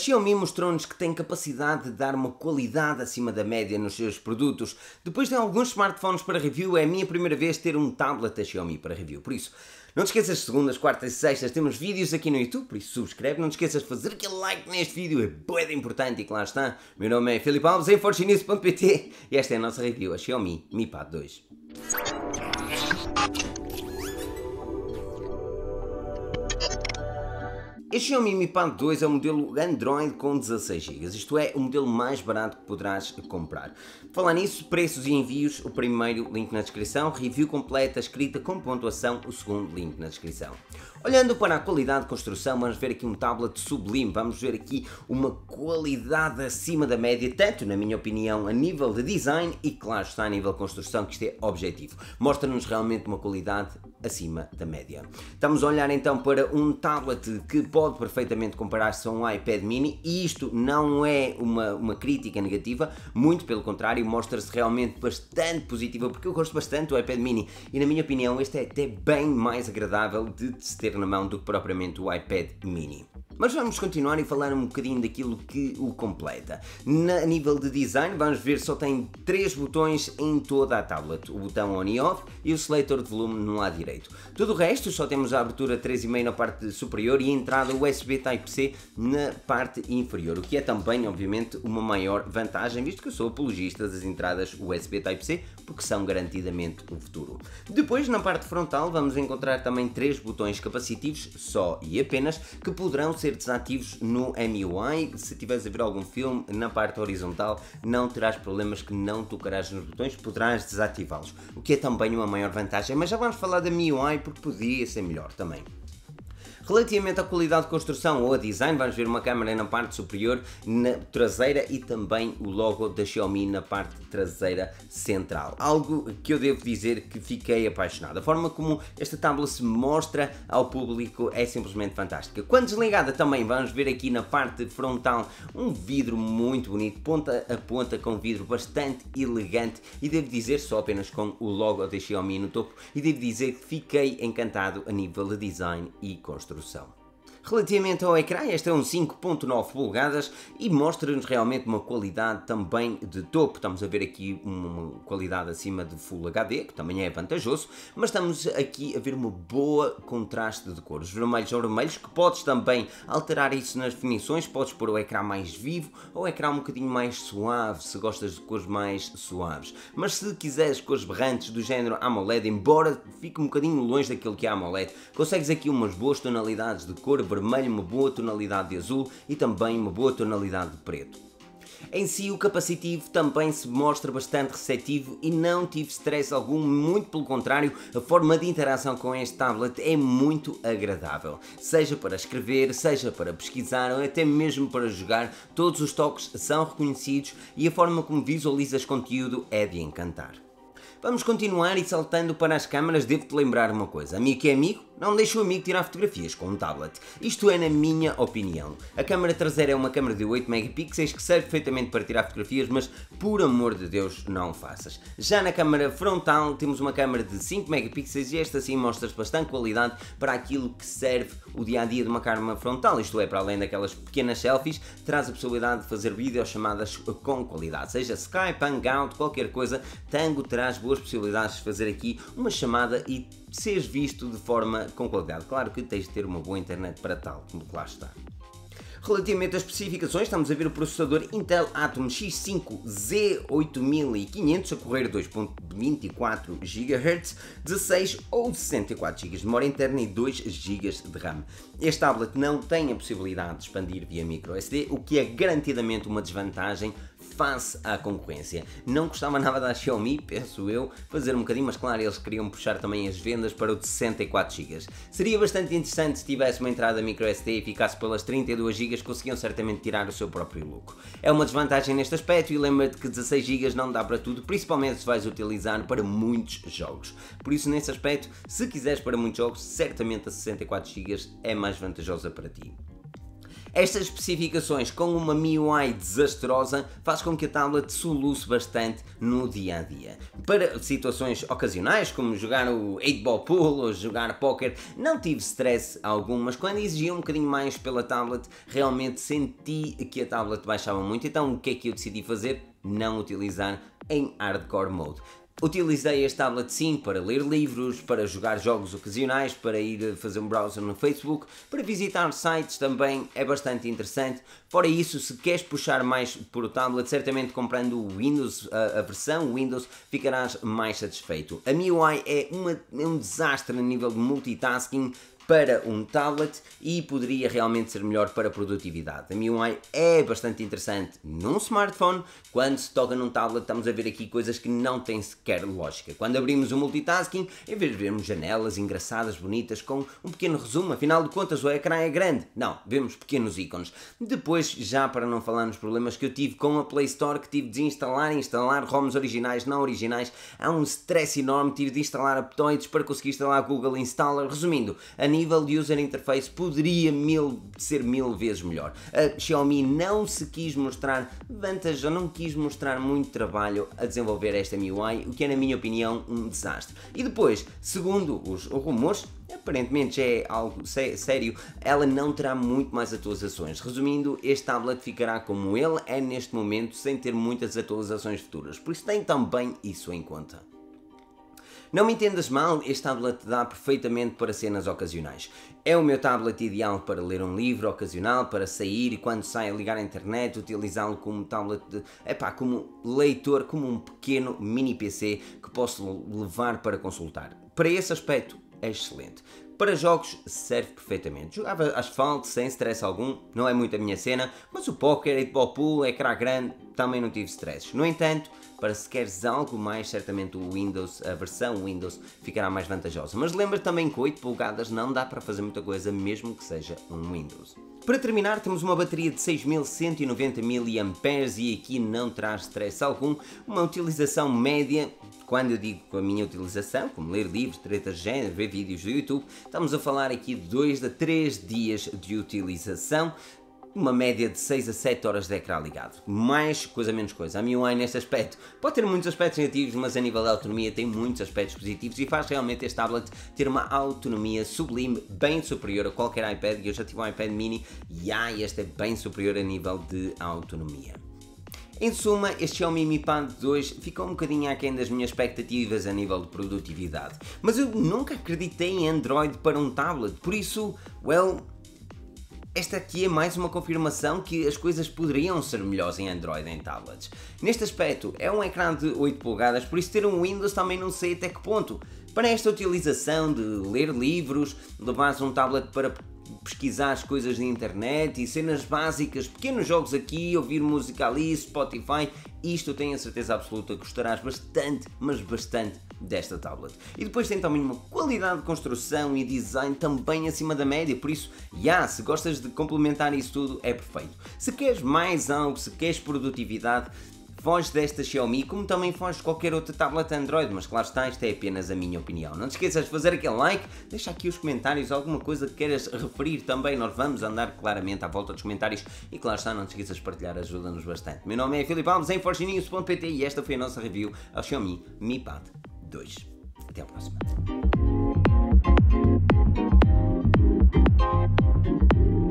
Xiaomi mostrou-nos que tem capacidade de dar uma qualidade acima da média nos seus produtos. Depois de alguns smartphones para review, é a minha primeira vez ter um tablet da Xiaomi para review. Por isso, não te esqueças de segundas, quartas e sextas temos vídeos aqui no YouTube, por isso subscreve, não te esqueças de fazer aquele like neste vídeo, é bué importante e que lá está. Meu nome é Filipe Alves, em fortunice.pt e esta é a nossa review, a Xiaomi Mi Pad 2. Este Xiaomi Mi Pad 2 é o modelo Android com 16 GB, isto é, o modelo mais barato que poderás comprar. Falar nisso, preços e envios, o primeiro link na descrição, review completa, escrita com pontuação, o segundo link na descrição. Olhando para a qualidade de construção, vamos ver aqui um tablet sublime, vamos ver aqui uma qualidade acima da média, tanto na minha opinião a nível de design e claro está a nível de construção, que isto é objetivo. Mostra-nos realmente uma qualidade acima da média. Estamos a olhar então para um tablet que pode perfeitamente comparar-se a um iPad mini e isto não é uma crítica negativa, muito pelo contrário, mostra-se realmente bastante positiva porque eu gosto bastante do iPad mini e na minha opinião este é até bem mais agradável de se ter na mão do que propriamente o iPad mini. Mas vamos continuar e falar um bocadinho daquilo que o completa. A nível de design, vamos ver só tem 3 botões em toda a tablet. O botão on e off e o seletor de volume no lado direito. Tudo o resto, só temos a abertura 3,5 na parte superior e a entrada USB Type-C na parte inferior. O que é também, obviamente, uma maior vantagem, visto que eu sou apologista das entradas USB Type-C, porque são garantidamente o futuro. Depois, na parte frontal, vamos encontrar também 3 botões capacitivos, só e apenas, que poderão ser desativos no MIUI. Se tiveres a ver algum filme na parte horizontal não terás problemas que não tocarás nos botões, poderás desativá-los, o que é também uma maior vantagem, mas já vamos falar da MIUI porque podia ser melhor também. Relativamente à qualidade de construção ou a design, vamos ver uma câmera na parte superior, na traseira e também o logo da Xiaomi na parte traseira central. Algo que eu devo dizer que fiquei apaixonado. A forma como esta tablet se mostra ao público é simplesmente fantástica. Quando desligada também vamos ver aqui na parte frontal um vidro muito bonito, ponta a ponta com vidro bastante elegante e devo dizer só apenas com o logo da Xiaomi no topo e devo dizer que fiquei encantado a nível de design e construção. Relativamente ao ecrã, este é um 5.9 polegadas e mostra-nos realmente uma qualidade também de topo. Estamos a ver aqui uma qualidade acima de Full HD, que também é vantajoso, mas estamos aqui a ver uma boa contraste de cores, vermelhos ou vermelhos, que podes também alterar isso nas definições, podes pôr o ecrã mais vivo ou o ecrã um bocadinho mais suave, se gostas de cores mais suaves. Mas se quiseres cores berrantes do género AMOLED, embora fique um bocadinho longe daquilo que é AMOLED, consegues aqui umas boas tonalidades de cor, vermelho, uma boa tonalidade de azul e também uma boa tonalidade de preto. Em si o capacitivo também se mostra bastante receptivo e não tive stress algum, muito pelo contrário, a forma de interação com este tablet é muito agradável, seja para escrever, seja para pesquisar ou até mesmo para jogar, todos os toques são reconhecidos e a forma como visualizas conteúdo é de encantar. Vamos continuar e saltando para as câmaras, devo-te lembrar uma coisa, amigo que é amigo, não deixa o amigo tirar fotografias com um tablet. Isto é na minha opinião. A câmara traseira é uma câmara de 8 megapixels que serve perfeitamente para tirar fotografias, mas por amor de Deus não o faças. Já na câmara frontal temos uma câmara de 5 megapixels e esta sim mostra bastante qualidade para aquilo que serve o dia a dia de uma câmara frontal, isto é, para além daquelas pequenas selfies, traz a possibilidade de fazer videochamadas com qualidade, seja Skype, Hangout, qualquer coisa, Tango traz boas possibilidades de fazer aqui uma chamada e seres visto de forma com qualidade. Claro que tens de ter uma boa internet para tal, como lá está. Relativamente às especificações, estamos a ver o processador Intel Atom X5 Z8500 a correr 2.24 GHz, 16 ou 64 GB de memória interna e 2 GB de RAM. Este tablet não tem a possibilidade de expandir via microSD, o que é garantidamente uma desvantagem face à concorrência. Não gostava nada da Xiaomi, penso eu, fazer um bocadinho, mas claro, eles queriam puxar também as vendas para o de 64 GB. Seria bastante interessante se tivesse uma entrada microSD e ficasse pelas 32 GB, conseguiam certamente tirar o seu próprio lucro. É uma desvantagem neste aspecto e lembra-te que 16 GB não dá para tudo, principalmente se vais utilizar para muitos jogos. Por isso, nesse aspecto, se quiseres para muitos jogos, certamente a 64 GB é mais vantajosa para ti. Estas especificações com uma MIUI desastrosa faz com que a tablet soluce bastante no dia a dia. Para situações ocasionais, como jogar o 8-ball pool ou jogar póquer, não tive stress algum, mas quando exigia um bocadinho mais pela tablet, realmente senti que a tablet baixava muito. Então o que é que eu decidi fazer? Não utilizar em hardcore mode. Utilizei este tablet sim para ler livros, para jogar jogos ocasionais, para ir fazer um browser no Facebook, para visitar sites também é bastante interessante. Fora isso, se queres puxar mais por o tablet, certamente comprando o Windows, a versão Windows, ficarás mais satisfeito. A MIUI é um desastre a nível de multitasking para um tablet e poderia realmente ser melhor para a produtividade. A MIUI é bastante interessante num smartphone, quando se toca num tablet estamos a ver aqui coisas que não têm sequer lógica. Quando abrimos o multitasking, em vez de vermos janelas engraçadas, bonitas, com um pequeno resumo, afinal de contas o ecrã é grande. Não, vemos pequenos ícones. Depois, já para não falar nos problemas que eu tive com a Play Store, que tive de instalar e instalar ROMs originais, não originais, há um stress enorme, tive de instalar aptoides para conseguir instalar Google Installer. Resumindo, a nível de user interface poderia ser mil vezes melhor. A Xiaomi não se quis mostrar vantajosa, não quis mostrar muito trabalho a desenvolver esta MIUI, o que é na minha opinião um desastre. E depois, segundo os rumores, aparentemente já é algo sério, ela não terá muito mais atualizações. Resumindo, este tablet ficará como ele é neste momento, sem ter muitas atualizações futuras, por isso tem também isso em conta. Não me entendas mal, este tablet dá perfeitamente para cenas ocasionais. É o meu tablet ideal para ler um livro ocasional, para sair e quando saio ligar à internet, utilizá-lo como tablet, como leitor, como um pequeno mini PC que posso levar para consultar. Para esse aspecto, é excelente. Para jogos serve perfeitamente. Jogava Asphalt sem stress algum, não é muito a minha cena, mas o póquer, 8-ball pool, ecrã grande, também não tive stress. No entanto, para se queres algo mais, certamente o Windows, a versão Windows, ficará mais vantajosa. Mas lembra também que 8 polegadas não dá para fazer muita coisa, mesmo que seja um Windows. Para terminar, temos uma bateria de 6190 mAh e aqui não traz stress algum, uma utilização média. Quando eu digo com a minha utilização, como ler livros, tretas de género, ver vídeos do YouTube, estamos a falar aqui de 2 a 3 dias de utilização, uma média de 6 a 7 horas de ecrã ligado. Mais coisa, menos coisa. A MIUI neste aspecto pode ter muitos aspectos negativos, mas a nível de autonomia tem muitos aspectos positivos e faz realmente este tablet ter uma autonomia sublime, bem superior a qualquer iPad. Eu já tive um iPad mini e este é bem superior a nível de autonomia. Em suma, este Xiaomi Mi Pad 2 ficou um bocadinho aquém das minhas expectativas a nível de produtividade. Mas eu nunca acreditei em Android para um tablet, por isso, esta aqui é mais uma confirmação que as coisas poderiam ser melhores em Android em tablets. Neste aspecto, é um ecrã de 8 polegadas, por isso ter um Windows também não sei até que ponto. Para esta utilização de ler livros, levar um tablet para pesquisar as coisas na internet e cenas básicas, pequenos jogos aqui, ouvir música ali, Spotify, isto eu tenho a certeza absoluta que gostarás bastante, mas bastante desta tablet. E depois tem também uma qualidade de construção e design também acima da média, por isso, se gostas de complementar isso tudo, é perfeito. Se queres mais algo, se queres produtividade, foge desta Xiaomi, como também foge de qualquer outra tablet Android, mas claro está, isto é apenas a minha opinião. Não te esqueças de fazer aquele like, deixa aqui os comentários, alguma coisa que queiras referir também, nós vamos andar claramente à volta dos comentários e claro está, não te esqueças de partilhar, ajuda-nos bastante. Meu nome é Filipe Alves, em forgenews.pt e esta foi a nossa review ao Xiaomi Mi Pad 2. Até à próxima.